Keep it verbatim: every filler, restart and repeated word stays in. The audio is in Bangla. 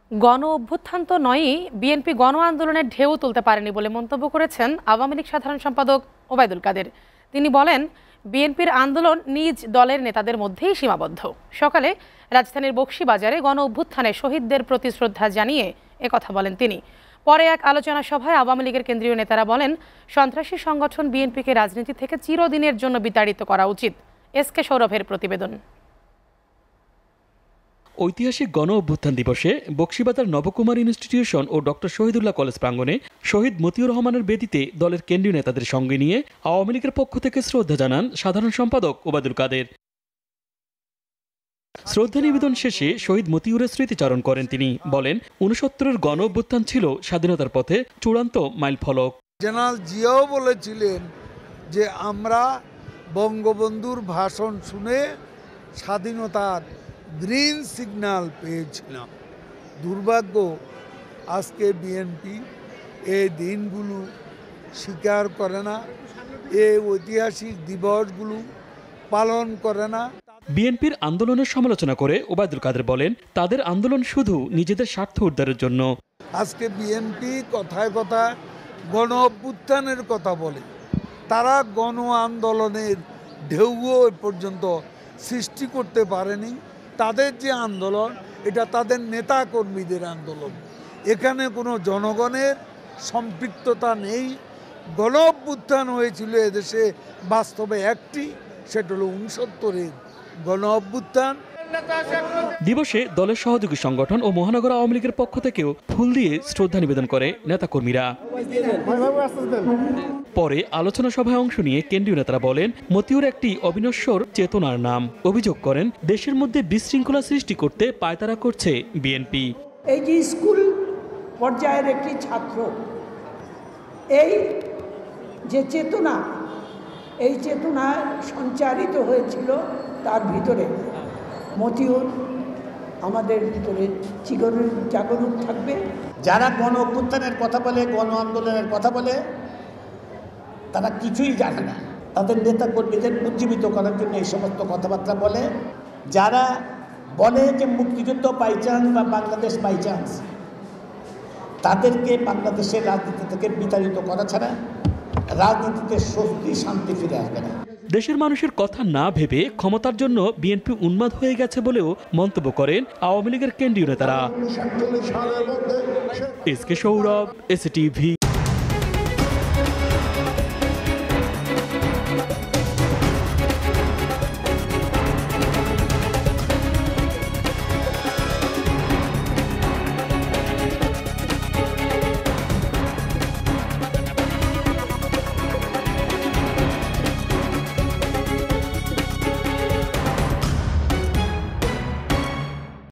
গণ অভ্যুত্থান তো নয়ই, বিএনপি গণ আন্দোলনের ঢেউ তুলতে পারেনি বলে মন্তব্য করেছেন আওয়ামী লীগ সাধারণ সম্পাদক ওবায়দুল কাদের। তিনি বলেন, বিএনপির আন্দোলন নিজ দলের নেতাদের মধ্যেই সীমাবদ্ধ। সকালে রাজধানীর বকশীবাজারে গণ অভ্যুত্থানে শহীদদের প্রতি শ্রদ্ধা জানিয়ে একথা বলেন তিনি। পরে এক আলোচনা সভায় আওয়ামী লীগের কেন্দ্রীয় নেতারা বলেন, সন্ত্রাসী সংগঠন বিএনপিকে রাজনীতি থেকে চিরদিনের জন্য বিতাড়িত করা উচিত। এস কে সৌরভের প্রতিবেদন। ঐতিহাসিক গণ অভ্যুত্থান দিবসে বকশীবাজার নবকুমার ইনস্টিটিউশন ও ডক্টর শহীদুল্লাহ কলেজ প্রাঙ্গণে শহীদ মতিউর রহমানের বেদিতে দলের কেন্দ্রীয় নেতাদের সঙ্গে নিয়ে আওয়ামী লীগের পক্ষ থেকে শ্রদ্ধা জানান সাধারণ সম্পাদক ওবায়দুল কাদের। শ্রদ্ধা নিবেদন শেষে শহীদ মতিউরের স্মৃতিচারণ করেন তিনি। বলেন, উনসত্তরের গণ অভ্যুত্থান ছিল স্বাধীনতার পথে চূড়ান্ত মাইল ফলক। জেনারেল জিয়াও বলেছিলেন যে আমরা বঙ্গবন্ধুর ভাষণ শুনে স্বাধীনতার গ্রিন সিগন্যাল পেয়েছিলাম। দুর্ভাগ্য, আজকে বিএনপি এই দিনগুলো স্বীকার করে না, এই ঐতিহাসিক দিবসগুলো পালন করে না। বিএনপির আন্দোলনের সমালোচনা করে ওবায়দুল কাদের বলেন, তাদের আন্দোলন শুধু নিজেদের স্বার্থ উদ্ধারের জন্য। আজকে বিএনপি কথায় কথায় গণ অভ্যুত্থানের কথা বলে, তারা গণ আন্দোলনের ঢেউও পর্যন্ত সৃষ্টি করতে পারেনি। তাদের যে আন্দোলন, এটা তাদের নেতা কর্মীদের আন্দোলন। এখানে কোনো জনগণের সম্পৃক্ততা নেই। গণ অভ্যুত্থান হয়েছিল এদেশে বাস্তবে একটি, সেটা হলো উনসত্তরের গণ অভ্যুত্থান। দিবসে দলের সহযোগী সংগঠন ও মহানগর আওয়ামী লীগের পক্ষ থেকেও ফুল দিয়ে শ্রদ্ধা নিবেদন করে নেতাকর্মীরা। পরে আলোচনা সভায় অংশ নিয়ে কেন্দ্রীয় নেতারা বলেন, মতিউর একটি অবিনশ্বর চেতনার নাম। অভিযোগ করেন, দেশের মধ্যে বিশৃঙ্খলা সৃষ্টি করতে পায়তারা করছে বিএনপি। এই যে স্কুল পর্যায়ের একটি ছাত্র, এই যে চেতনা, এই চেতনায় সঞ্চারিত হয়েছিল তার ভিতরে, মতিউর আমাদের ভিতরে চিরদিন জাগরুক থাকবে। যারা গণ অভ্যুত্থানের কথা বলে, গণ আন্দোলনের কথা বলে, তারা কিছুই জানে না। তাদের নেতা কর্মীদের উজ্জীবিত করার জন্য এই সমস্ত কথাবার্তা বলে। যারা বলে যে মুক্তিযুদ্ধ বাই চান্স বা বাংলাদেশ বাই চান্স, তাদেরকে বাংলাদেশের রাজনীতি থেকে বিতাড়িত করা ছাড়া রাজনীতিতে স্বস্তি শান্তি ফিরে আসবে না। দেশের মানুষের কথা না ভেবে ক্ষমতার জন্য বিএনপি উন্মাদ হয়ে গেছে বলেও মন্তব্য করেন আওয়ামী লীগের কেন্দ্রীয় নেতারা। S K Sourav, S A T V.